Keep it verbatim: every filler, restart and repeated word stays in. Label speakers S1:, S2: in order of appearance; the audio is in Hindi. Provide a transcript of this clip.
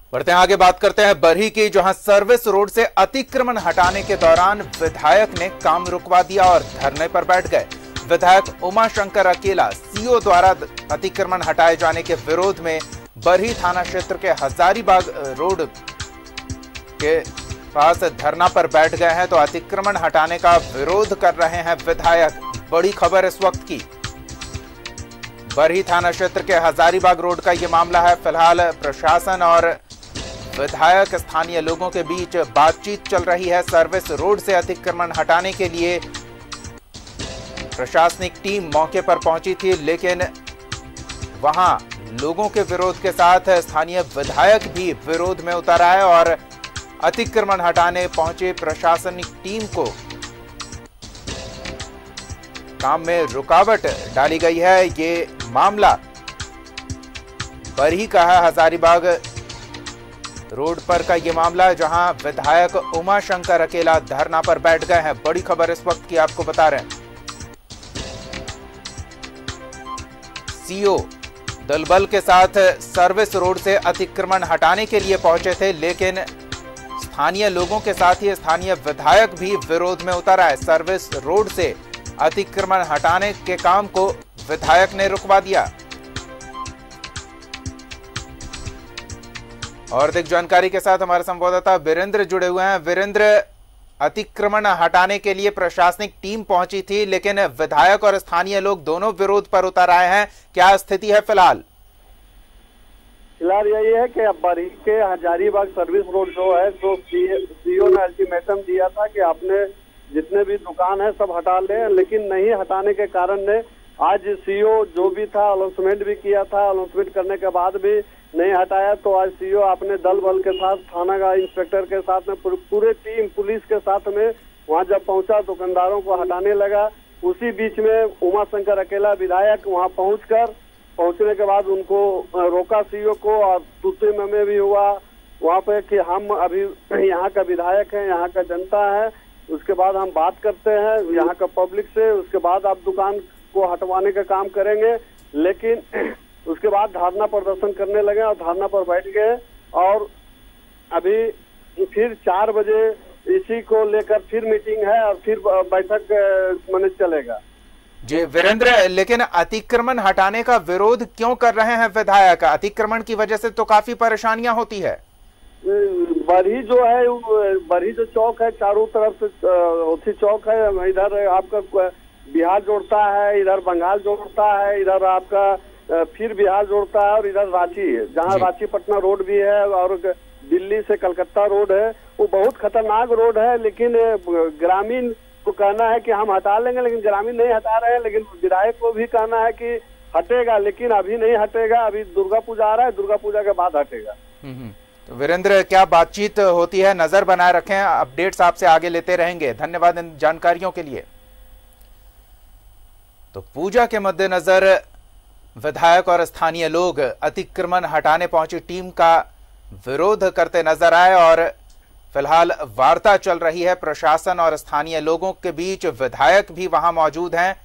S1: बढ़ते हैं आगे, बात करते हैं बरही की, जहां सर्विस रोड से अतिक्रमण हटाने के दौरान विधायक ने काम रुकवा दिया और धरने पर बैठ गए। विधायक उमाशंकर अकेला सीओ द्वारा अतिक्रमण हटाए जाने के विरोध में बरही थाना क्षेत्र के हजारीबाग रोड के पास धरना पर बैठ गए हैं। तो अतिक्रमण हटाने का विरोध कर रहे हैं विधायक। बड़ी खबर इस वक्त की, बरही थाना क्षेत्र के हजारीबाग रोड का यह मामला है। फिलहाल प्रशासन और विधायक स्थानीय लोगों के बीच बातचीत चल रही है। सर्विस रोड से अतिक्रमण हटाने के लिए प्रशासनिक टीम मौके पर पहुंची थी, लेकिन वहां लोगों के विरोध के साथ स्थानीय विधायक भी विरोध में उतर आए और अतिक्रमण हटाने पहुंचे प्रशासनिक टीम को काम में रुकावट डाली गई है। ये मामला बरही का है, हजारीबाग रोड पर का ये मामला, जहां विधायक उमाशंकर अकेला धरना पर बैठ गए हैं। बड़ी खबर इस वक्त की आपको बता रहे हैं। सीओ दलबल के साथ सर्विस रोड से अतिक्रमण हटाने के लिए पहुंचे थे, लेकिन स्थानीय लोगों के साथ ही स्थानीय विधायक भी विरोध में उतर आए। सर्विस रोड से अतिक्रमण हटाने के काम को विधायक ने रुकवा दिया। और अधिक जानकारी के साथ हमारे संवाददाता वीरेंद्र जुड़े हुए हैं। वीरेंद्र, अतिक्रमण हटाने के लिए प्रशासनिक टीम पहुंची थी, लेकिन विधायक और स्थानीय लोग दोनों विरोध पर उतर आए हैं। क्या स्थिति है फिलहाल?
S2: फिलहाल यही है कि अब बरही के हजारीबाग सर्विस रोड जो है, तो सीओ ने अल्टीमेटम दिया था कि आपने जितने भी दुकान है सब हटा लें, लेकिन नहीं हटाने के कारण ने आज सीओ जो भी था अनाउंसमेंट भी किया था, अनाउंसमेंट करने के बाद भी नहीं हटाया। तो आज सीओ अपने दल बल के साथ, थाना का इंस्पेक्टर के साथ में, पूरे टीम पुलिस के साथ में वहां जब पहुंचा दुकानदारों को हटाने लगा। उसी बीच में उमाशंकर अकेला विधायक वहां पहुंचकर पहुंचने के बाद उनको रोका सीओ को, और दूसरे में भी हुआ वहां पे कि हम अभी यहाँ का विधायक है, यहाँ का जनता है, उसके बाद हम बात करते हैं यहाँ का पब्लिक से, उसके बाद आप दुकान को हटवाने का काम करेंगे। लेकिन उसके बाद धरना प्रदर्शन करने लगे और धरना पर बैठ गए। और अभी फिर चार बजे इसी को लेकर फिर मीटिंग है और फिर बैठक मैंने चलेगा।
S1: जी वीरेंद्र, लेकिन अतिक्रमण हटाने का विरोध क्यों कर रहे हैं विधायक? अतिक्रमण की वजह से तो काफी परेशानियां होती है।
S2: बरही जो है, बरही जो चौक है, चारों तरफ से ओथी चौक है, इधर आपका बिहार जोड़ता है, इधर बंगाल जोड़ता है, इधर आपका फिर बिहार जोड़ता है, और इधर रांची है, जहाँ रांची पटना रोड भी है, और दिल्ली से कलकत्ता रोड है। वो बहुत खतरनाक रोड है। लेकिन ग्रामीण को कहना है कि हम हटा लेंगे, लेकिन ग्रामीण नहीं हटा रहे हैं। लेकिन विधायक को भी कहना है कि हटेगा, लेकिन अभी नहीं हटेगा। अभी दुर्गा पूजा आ रहा है, दुर्गा पूजा के बाद हटेगा।
S1: तो वीरेंद्र, क्या बातचीत होती है, नजर बनाए रखें, अपडेट्स आपसे आगे लेते रहेंगे। धन्यवाद इन जानकारियों के लिए। तो पूजा के मद्देनजर विधायक और स्थानीय लोग अतिक्रमण हटाने पहुंची टीम का विरोध करते नजर आए और फिलहाल वार्ता चल रही है प्रशासन और स्थानीय लोगों के बीच। विधायक भी वहां मौजूद हैं।